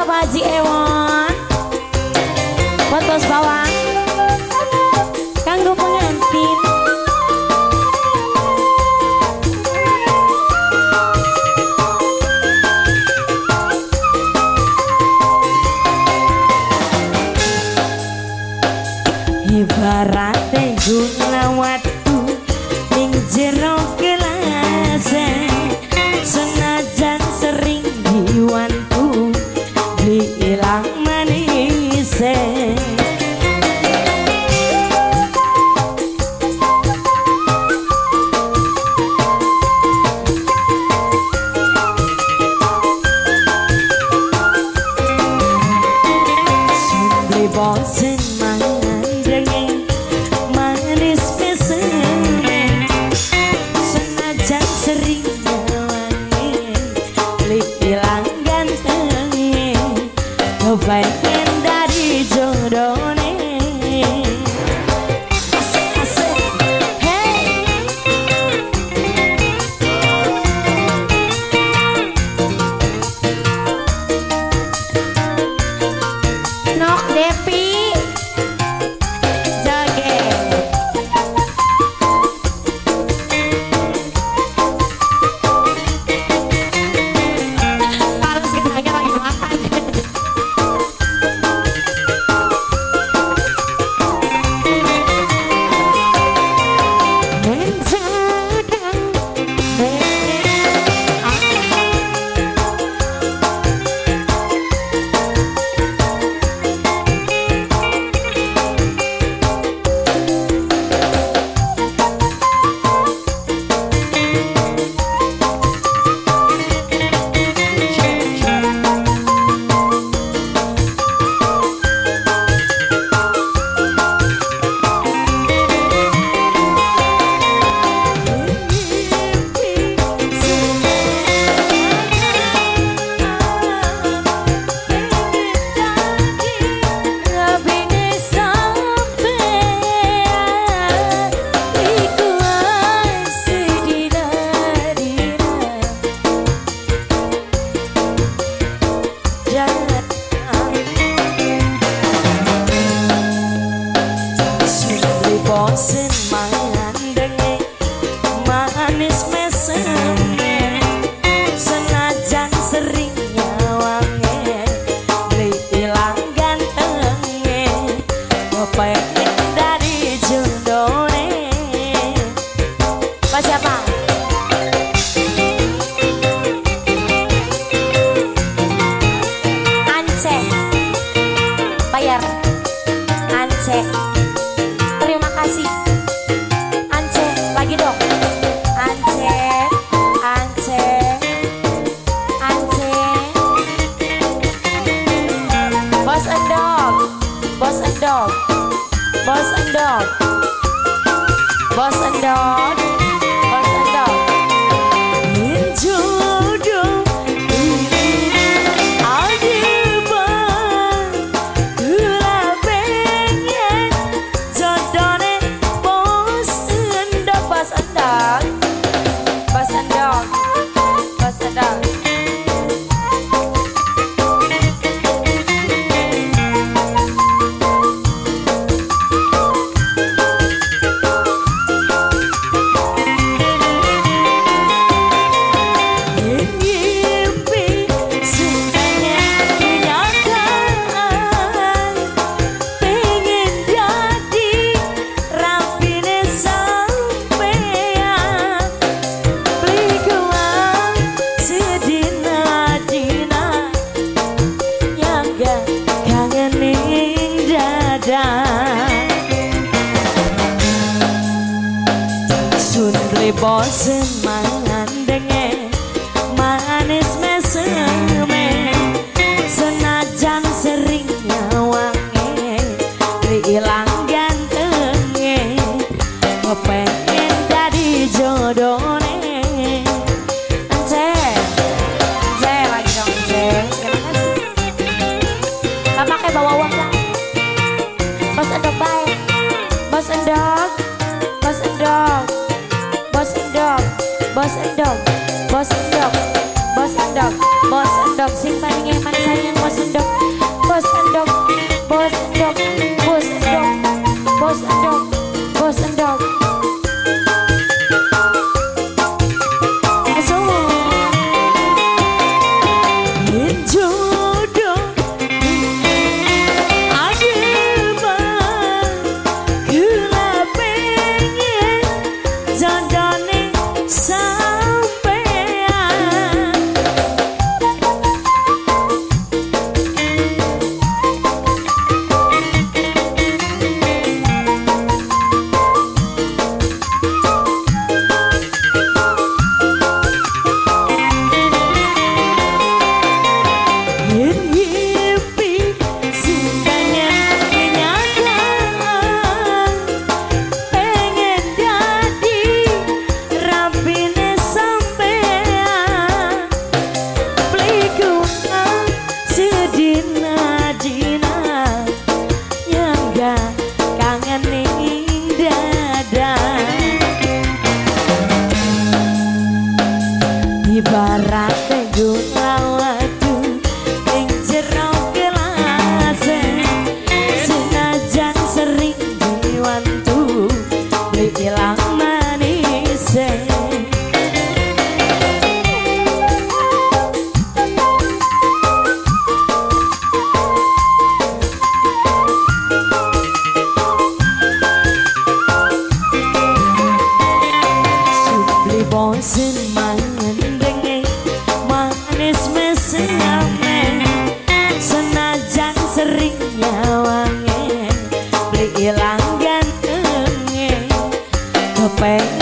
Pak Haji Ewon. Buat bos bawang. Kanggo pengantin. Ibarate guna watu ning jero kelase, senajan sering diwantu diilang manise. Sumber bosen manis meseme, senajan sering nyawangi hilang gantengnya, kebagian dari jodohnya. Asik-asik, hey. Nok Depi bosen mandenge manis meseme, senajan sering nyawange hilang gantengnya, kepengen dari jodohnya. Pak siapa? Ance bayar Ance. Terima kasih Ance, lagi dong Ance, Ance, Ance. Bos endog, bos endog, bos endog, bos endog, bos endog. Jodoh bosen mandenge manis meseme, senajan sering nyawange hilang gantengnya, kepengen dari jodohnya. Ance, Ance lagi dong Ance. Terima kasih. Gak pakai bawa uang kan? Bos endog baik, bos endog, bos endog, bos endog, bos endog, bos endog, bos bos endok sing paling eman sayang bos endok, bos endok, bos endok, bos endok, bos endok, bos endok. Ibarat teguh lawatu ing jero kelase, senajan sering diwantu beli ilang manise. Supli bosen mangan manis mesame, senajan sering nyawange beli ilang gantenge, kepengen